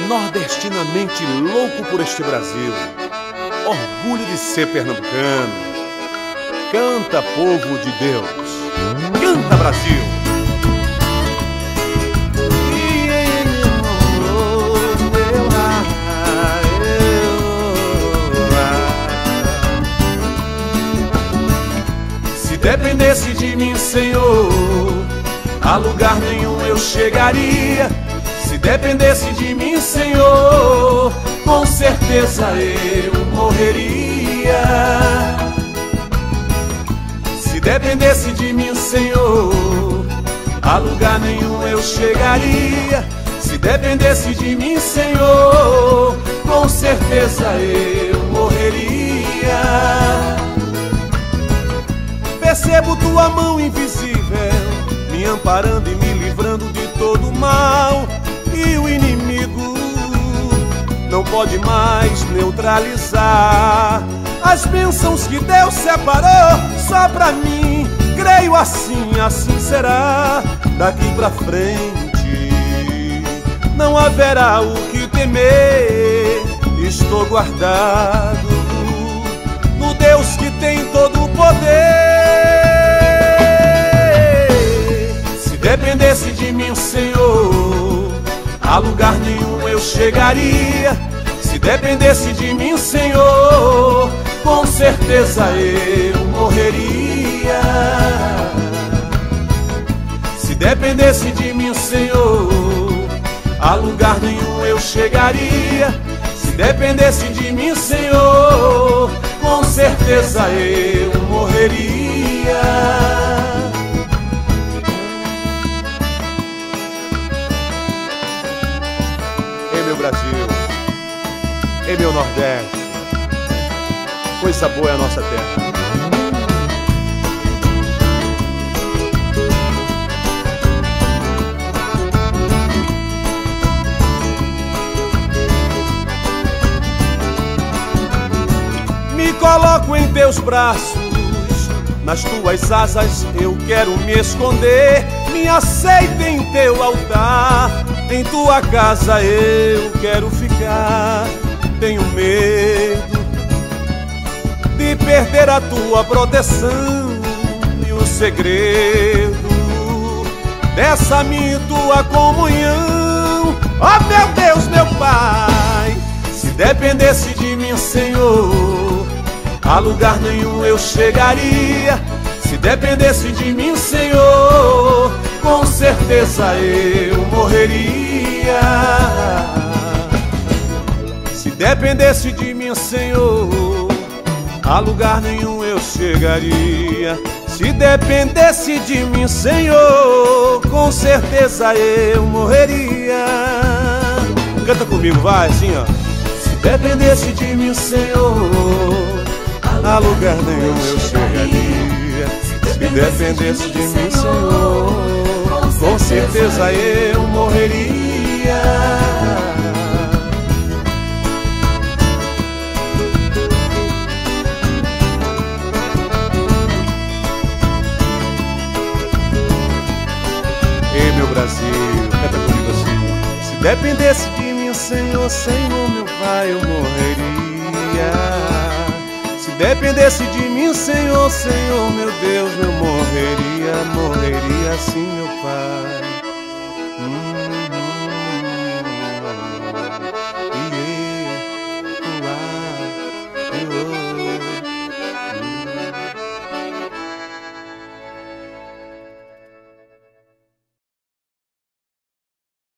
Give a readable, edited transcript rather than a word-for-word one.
nordestinamente louco por este Brasil, orgulho de ser pernambucano. Canta, povo de Deus, canta, Brasil. Se dependesse de mim, Senhor, a lugar nenhum eu chegaria. Se dependesse de mim, Senhor, com certeza eu morreria. Se dependesse de mim, Senhor, a lugar nenhum eu chegaria. Se dependesse de mim, Senhor, com certeza eu morreria. Percebo tua mão invisível me amparando e me livrando de todo mal. E o inimigo não pode mais neutralizar as bênçãos que Deus separou só pra mim. Creio assim, assim será. Daqui pra frente não haverá o que temer. Estou guardado no Deus que tem todo o poder. Se dependesse de mim, Senhor, a lugar nenhum eu chegaria. Se dependesse de mim, Senhor, com certeza eu morreria. Se dependesse de mim, Senhor, a lugar nenhum eu chegaria. Se dependesse de mim, Senhor, com certeza eu morreria. Meu Brasil, em meu Nordeste, coisa boa é a nossa terra. Me coloco em teus braços, nas tuas asas eu quero me esconder. Me aceita em teu altar, em tua casa eu quero ficar. Tenho medo de perder a tua proteção e o segredo dessa minha e tua comunhão. Oh meu Deus, meu Pai, se dependesse de mim, Senhor, a lugar nenhum eu chegaria. Se dependesse de mim, Senhor, com certeza eu morreria. Se dependesse de mim, Senhor, a lugar nenhum eu chegaria. Se dependesse de mim, Senhor, com certeza eu morreria. Canta comigo, vai assim, ó. Se dependesse de mim, Senhor, a lugar nenhum eu chegaria. Se dependesse de mim, Senhor, com certeza eu morreria. Ei, meu Brasil, canta comigo assim. Se dependesse de mim, Senhor, Senhor, meu Pai, eu morreria. Se dependesse de mim, Senhor, Senhor, meu Deus, eu morreria, morreria sim, meu Pai. Yeah.